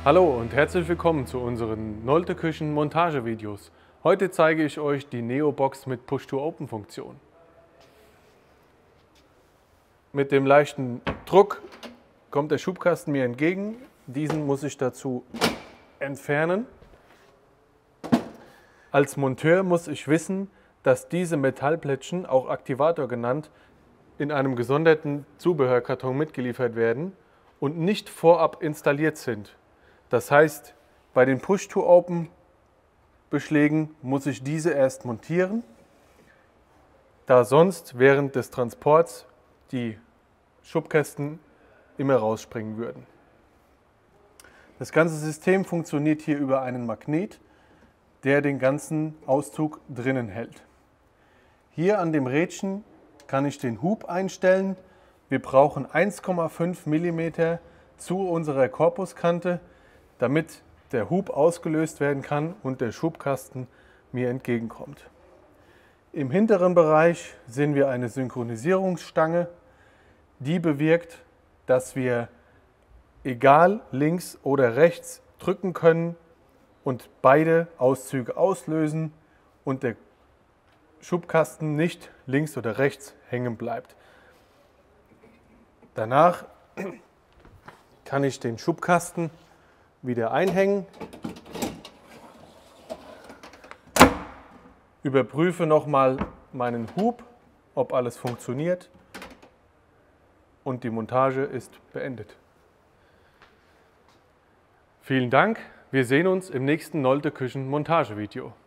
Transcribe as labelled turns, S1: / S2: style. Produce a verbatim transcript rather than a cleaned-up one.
S1: Hallo und herzlich willkommen zu unseren Nolte Küchen Montagevideos. Heute zeige ich euch die Neobox mit Push-to-Open-Funktion. Mit dem leichten Druck kommt der Schubkasten mir entgegen. Diesen muss ich dazu entfernen. Als Monteur muss ich wissen, dass diese Metallplättchen, auch Aktivator genannt, in einem gesonderten Zubehörkarton mitgeliefert werden und nicht vorab installiert sind. Das heißt, bei den Push-to-Open-Beschlägen muss ich diese erst montieren, da sonst während des Transports die Schubkästen immer rausspringen würden. Das ganze System funktioniert hier über einen Magnet, der den ganzen Auszug drinnen hält. Hier an dem Rädchen kann ich den Hub einstellen. Wir brauchen eins Komma fünf Millimeter zu unserer Korpuskante, damit der Hub ausgelöst werden kann und der Schubkasten mir entgegenkommt. Im hinteren Bereich sehen wir eine Synchronisierungsstange, die bewirkt, dass wir egal links oder rechts drücken können und beide Auszüge auslösen und der Schubkasten nicht links oder rechts hängen bleibt. Danach kann ich den Schubkasten wieder einhängen, überprüfe nochmal meinen Hub, ob alles funktioniert und die Montage ist beendet. Vielen Dank, wir sehen uns im nächsten Nolte Küchen Montagevideo.